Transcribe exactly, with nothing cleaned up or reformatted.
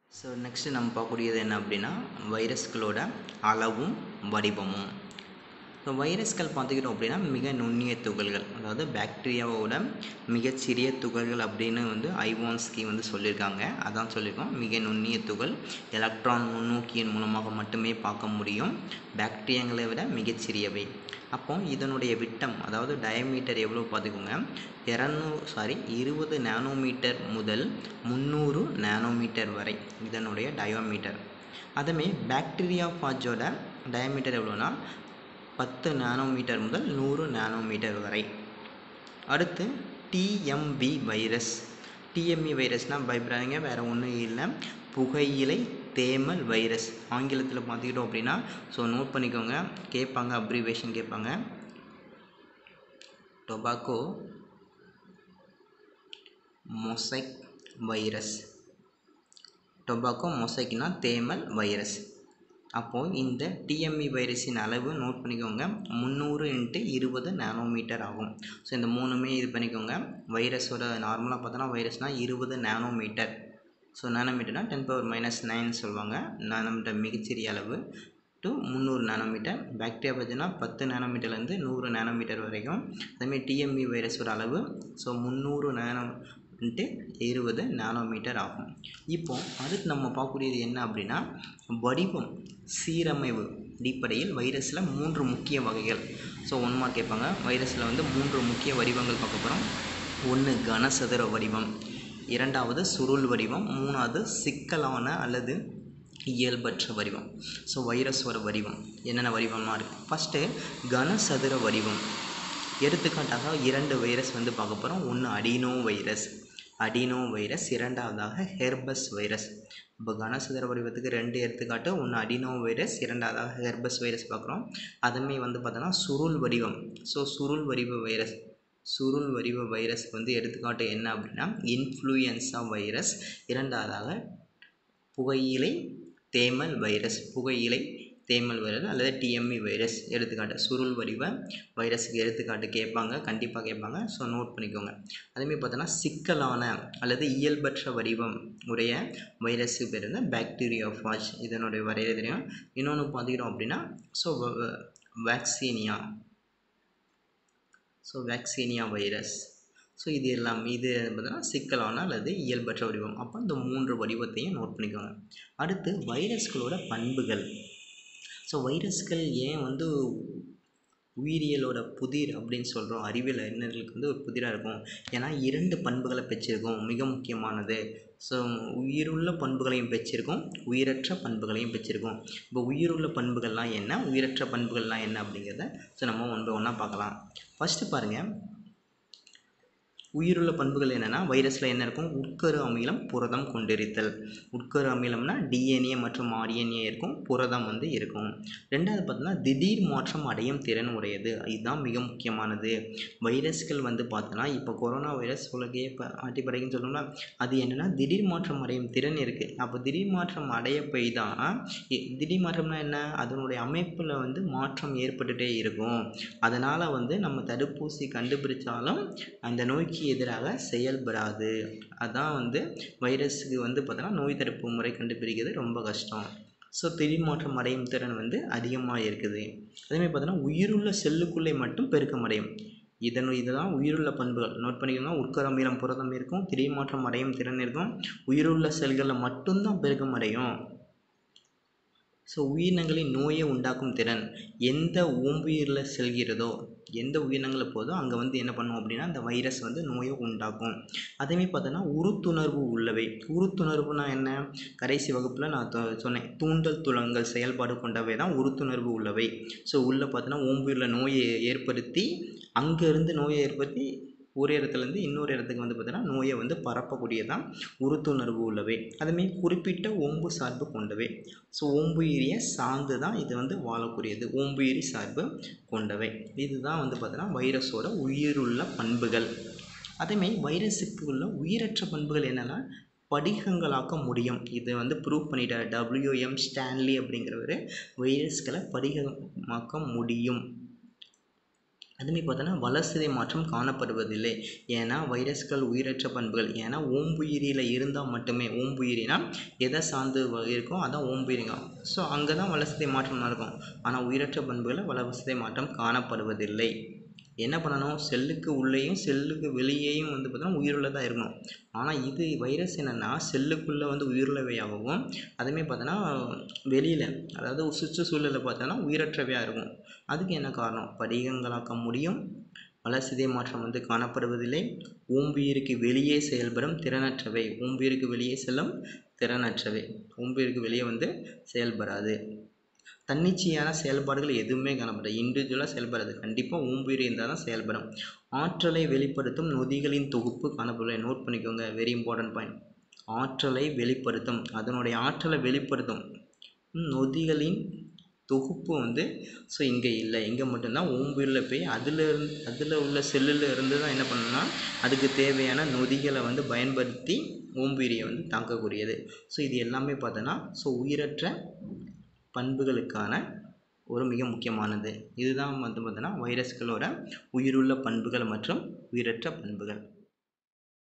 So next நம்ம பார்க்கக்கூடியது என்ன அப்படின்னா வைரஸ்களோட அளவும் வடிவமும். ஸோ வைரஸ்கள் பார்த்துக்கிட்டோம் அப்படின்னா மிக நுண்ணிய துகள்கள், அதாவது பாக்டீரியாவோட மிகச்சிறிய துகள்கள் அப்படின்னு வந்து ஐவான்ஸ்கி வந்து சொல்லியிருக்காங்க. அதான் சொல்லியிருக்கோம், மிக நுண்ணிய துகள், எலக்ட்ரான் நுண்ணோக்கியின் மூலமாக மட்டுமே பார்க்க முடியும், பாக்டீரியாங்களை விட மிகச்சிறியவை. அப்போ இதனுடைய விட்டம், அதாவது டயமீட்டர் எவ்வளோ பார்த்துக்கோங்க, இரநூறு சாரி இருபது நானோமீட்டர் முதல் முந்நூறு நானோமீட்டர் வரை இதனுடைய டயோமீட்டர். அதுமே பாக்டீரியா ஃபாஜோட டயமீட்டர் எவ்வளோனா பத்து நானோமீட்டர் முதல் நூறு நானோமீட்டர் வரை. அடுத்து டிஎம்வி வைரஸ். டிஎம்வி வைரஸ்னால் பயப்படாதீங்க, வேறு ஒன்றும் இல்லை, புகையிலை தேமல் வைரஸ். ஆங்கிலத்தில் பார்த்துக்கிட்டோம் அப்படின்னா ஸோ நோட் பண்ணிக்கோங்க, கேட்பாங்க, அப்ரிவேஷன் கேட்பாங்க. Tobacco mosaic virus. டொபாக்கோ மொசைக்னா தேமல் வைரஸ். அப்போது இந்த டிஎம்இ வைரஸின் அளவு நோட் பண்ணிக்கோங்க, முந்நூறு இன்ட்டு இருபது நானோமீட்டர் ஆகும். ஸோ இந்த மூணுமே இது பண்ணிக்கோங்க. வைரஸோட நார்மலாக பார்த்தோன்னா வைரஸ்னால் இருபது நானோமீட்டர். ஸோ நானோமீட்டர்னால் டென் பவர் மைனஸ் நைன் சொல்லுவாங்க. நானோமீட்டர் மிகச்சிறிய அளவு டு முந்நூறு நானோமீட்டர். பாக்டீரியா பார்த்தீங்கன்னா பத்து நானோமீட்டர்லேருந்து நூறு நானோமீட்டர் வரைக்கும். அதேமாதிரி டிஎம்இ வைரஸோட அளவு ஸோ முந்நூறு நானோ இன்ட்டு இருபது நானோமீட்டர் ஆகும். இப்போது அடுத்து நம்ம பார்க்கக்கூடியது என்ன அப்படின்னா வடிவம் சீரமைவு அடிப்படையில் வைரஸில் மூன்று முக்கிய வகைகள். ஸோ ஒன் மார்க் கேட்பாங்க. வைரஸில் வந்து மூன்று முக்கிய வடிவங்கள் பார்க்க போகிறோம். ஒன்று கனசதுர வடிவம், இரண்டாவது சுருள் வடிவம், மூணாவது சிக்கலான அல்லது இயல்பற்ற வடிவம். ஸோ வைரஸோட வடிவம் என்னென்ன வடிவமாக இருக்குது. ஃபஸ்ட்டு கனசதுர வடிவம். எடுத்துக்காட்டாக இரண்டு வைரஸ் வந்து பார்க்க போகிறோம். ஒன்று அடினோ வைரஸ் அடினோ வைரஸ் இரண்டாவதாக ஹெர்பஸ் வைரஸ். இப்போ கனசதுர வடிவத்துக்கு ரெண்டு எடுத்துக்காட்டு, ஒன்று அடினோ வைரஸ், இரண்டாவதாக ஹெர்பஸ் வைரஸ் பார்க்குறோம். அதுமே வந்து பார்த்தோன்னா சுருள் வடிவம். ஸோ சுருள் வடிவ வைரஸ் சுருள் வடிவ வைரஸ்க்கு வந்து எடுத்துக்காட்டு என்ன அப்படின்னா இன்ஃப்ளூயன்ஸா வைரஸ், இரண்டாவதாக புகையிலை தேமல் வைரஸ் புகையிலை தேமல் வைரஸ் அல்லது டிஎம்இ வைரஸ். எடுத்துக்காட்டு சுருள் வடிவ வைரஸுக்கு எடுத்துக்காட்டு கேட்பாங்க, கண்டிப்பாக கேட்பாங்க. ஸோ நோட் பண்ணிக்கோங்க. அதேமாதிரி பார்த்தோன்னா சிக்கலான அல்லது இயல்பற்ற வடிவம் உடைய வைரஸுக்கு பேர் வந்து பாக்டீரியா ஃபாஜ். இதனுடைய வரையறை தெரியும். இன்னொன்று பார்த்துக்கிறோம் அப்படின்னா so vaccinia so vaccinia virus. So இது எல்லாம் இது பார்த்தீங்கன்னா சிக்கலான அல்லது இயல்பற்ற வடிவம். அப்போ இந்த மூன்று வடிவத்தையும் நோட் பண்ணிக்கோங்க. அடுத்து வைரஸ்களோட பண்புகள். ஸோ வைரஸ்கள் ஏன் வந்து உயிரியலோட புதிர் அப்படின்னு சொல்கிறோம், அறிவியல் அறிஞர்களுக்கு வந்து ஒரு புதிராக இருக்கும். ஏன்னா இரண்டு பண்புகளை பெற்றிருக்கும், மிக முக்கியமானது. ஸோ உயிருள்ள பண்புகளையும் பெற்றிருக்கும், உயிரற்ற பண்புகளையும் பெற்றிருக்கும். இப்போ உயிருள்ள பண்புகள்லாம் என்ன, உயிரற்ற பண்புகள்லாம் என்ன அப்படிங்கிறத ஸோ நம்ம ஒன் பை ஒன்றா பார்க்கலாம். ஃபஸ்ட்டு பாருங்கள், உயிருள்ள பண்புகள் என்னென்னா வைரஸில் என்ன இருக்கும், உட்கரு அமிலம் புரதம் கொண்டிருத்தல். உட்கரு அமிலம்னா டிஎன்ஏ மற்றும் ஆர்என்ஏ இருக்கும், புரதம் வந்து இருக்கும். ரெண்டாவது பார்த்தோன்னா திடீர் மாற்றம் அடையும் திறன் உடையது. இதுதான் மிக முக்கியமானது. வைரஸ்கள் வந்து பார்த்தோன்னா இப்போ கொரோனா வைரஸ் உலகையே இப்போ ஆட்டி படைக்குன்னு சொல்லணும்னா அது என்னென்னா திடீர் மாற்றம் அடையும் திறன் இருக்குது. அப்போ திடீர் மாற்றம் அடைய போய் தான், திடீர் மாற்றம்னா என்ன, அதனுடைய அமைப்பில் வந்து மாற்றம் ஏற்பட்டுகிட்டே இருக்கும். அதனால் வந்து நம்ம தடுப்பூசி கண்டுபிடிச்சாலும் அந்த நோய்க்கு எதிராக செயல்படாது. அதான் வந்து வைரஸுக்கு வந்து பார்த்தோன்னா நோய் தடுப்பு முறை கண்டுபிடிக்கிறது ரொம்ப கஷ்டம். ஸோ திடீர் மாற்றம் அடையும் திறன் வந்து அதிகமாக இருக்குது. அதேமாதிரி பார்த்தோன்னா உயிருள்ள செல்லுக்குள்ளே மட்டும் பெருக்கமடையும். இதன் இதுதான் உயிருள்ள பண்புகள். நோட் பண்ணிக்கோங்க. உட்கரு அமிலம் புரதம் இருக்கும், திடீர் மாற்றம் அடையும் திறன் இருக்கும், உயிருள்ள செல்களில் மட்டும்தான் பெருக்கமடையும். ஸோ உயிரினங்களின் நோயை உண்டாக்கும் திறன் எந்த ஓம்புயிரில் செல்கிறதோ, எந்த உயிரினங்களில் போதோ அங்கே வந்து என்ன பண்ணும் அப்படின்னா அந்த வைரஸ் வந்து நோயை உண்டாக்கும். அதேமாதிரி பார்த்தோன்னா உறுத்துணர்வு உள்ளவை. உறுத்துணர்வுனா என்ன, கடைசி வகுப்பில் நான் சொன்னேன், தூண்டல் துலங்கல் செயல்பாடு கொண்டவை தான் உறுத்துணர்வு உள்ளவை. ஸோ உள்ளே பார்த்தோன்னா ஓம்புயிரில் நோயை ஏற்படுத்தி அங்கேருந்து நோயை ஏற்படுத்தி ஒரு இடத்துலேருந்து இன்னொரு இடத்துக்கு வந்து பார்த்தீங்கன்னா நோயை வந்து பரப்பக்கூடியதான் உறுத்துணர்வு உள்ளவை. அதுமாரி குறிப்பிட்ட ஓம்பு சார்பு கொண்டவை. ஸோ ஓம்புயிரியை சார்ந்து தான் இது வந்து வாழக்கூடியது, ஓம்புயிரி சார்பு கொண்டவை. இதுதான் வந்து பார்த்தீங்கன்னா வைரஸோட உயிருள்ள பண்புகள். அதேமாரி வைரஸுக்கு உள்ள உயிரற்ற பண்புகள் என்னென்னா படிகங்களாக்க முடியும். இதை வந்து ப்ரூவ் பண்ணிட்டார் டபிள்யூஎம் ஸ்டான்லி அப்படிங்கிறவர். வைரஸ்களை படிகமாக்க முடியும். அதுமாதிரி பார்த்தோன்னா வளர்சிதை மாற்றம் காணப்படுவதில்லை. ஏன்னா வைரஸ்கள் உயிரற்ற பண்புகள். ஏன்னா ஓம்புயிரியில் இருந்தால் மட்டுமே, ஓம்புயிரினா எதை சார்ந்து இருக்கோ அதான் ஓம்புயிரிங்க. ஸோ அங்கே தான் வளர்சிதை மாற்றம் நடக்கும். ஆனால் உயிரற்ற பண்புகளில் வளர்சிதை மாற்றம் காணப்படுவதில்லை. என்ன பண்ணணும், செல்லுக்கு உள்ளேயும் செல்லுக்கு வெளியேயும் வந்து பார்த்தோன்னா உயிருள்ளதாக இருக்கணும். ஆனால் இது வைரஸ் என்னென்னா செல்லுக்குள்ளே வந்து உயிருள்ளவையாகவும் அதுமாரி பார்த்தோன்னா வெளியில் அதாவது சுற்றுச்சூழலில் பார்த்தோன்னா உயிரற்றவையாக இருக்கும். அதுக்கு என்ன காரணம், படிகங்களாக்க முடியும், வளர்சிதை மாற்றம் வந்து காணப்படுவதில்லை, ஓம்புயிருக்கு வெளியே செயல்படும் திறனற்றவை, ஓம்புயிருக்கு வெளியே செல்லும் திறனற்றவை, ஓம்புயிருக்கு வெளியே வந்து செயல்படாது. தன்னிச்சையான செயல்பாடுகள் எதுவுமே காணப்படாது, இண்டிவிஜுவலாக செயல்படாது. கண்டிப்பாக ஓம்புயிர் இருந்தால் தான் செயல்படும். ஆற்றலை வெளிப்படுத்தும் நொதிகளின் தொகுப்பு காணப்படவில்லை. நோட் பண்ணிக்கோங்க, வெரி இம்பார்ட்டன்ட் பாயிண்ட். ஆற்றலை வெளிப்படுத்தும், அதனுடைய ஆற்றலை வெளிப்படுத்தும் நொதிகளின் தொகுப்பு வந்து ஸோ இங்கே இல்லை. இங்கே மட்டும்தான் ஓம்புயிரில் போய் அதில் இருந்து அதில் உள்ள செல்லில் இருந்து தான் என்ன பண்ணணும்னா அதுக்கு தேவையான நொதிகளை வந்து பயன்படுத்தி ஓம்புயிரியை வந்து தாக்கக்கூடியது. ஸோ இது எல்லாமே பார்த்தோன்னா ஸோ உயிரற்ற பண்புகளுக்கான ஒரு மிக முக்கியமானது. இதுதான் வந்து பார்த்தோன்னா வைரஸ்களோட உயிருள்ள பண்புகள் மற்றும் உயிரற்ற பண்புகள்.